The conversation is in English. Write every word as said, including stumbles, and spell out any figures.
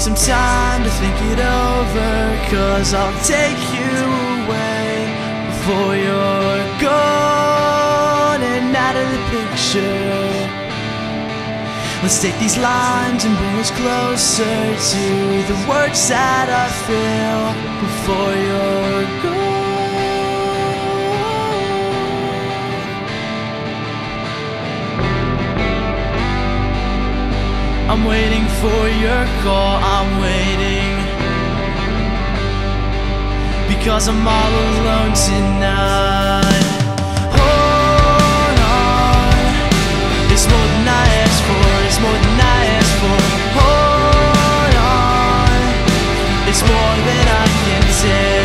some time to think it over, 'cause I'll take you away before you're gone and out of the picture. Let's take these lines and bring us closer to the words that I feel before you're gone. I'm waiting for your call, I'm waiting, because I'm all alone tonight. Hold on, it's more than I asked for, it's more than I asked for. Hold on, it's more than I can take.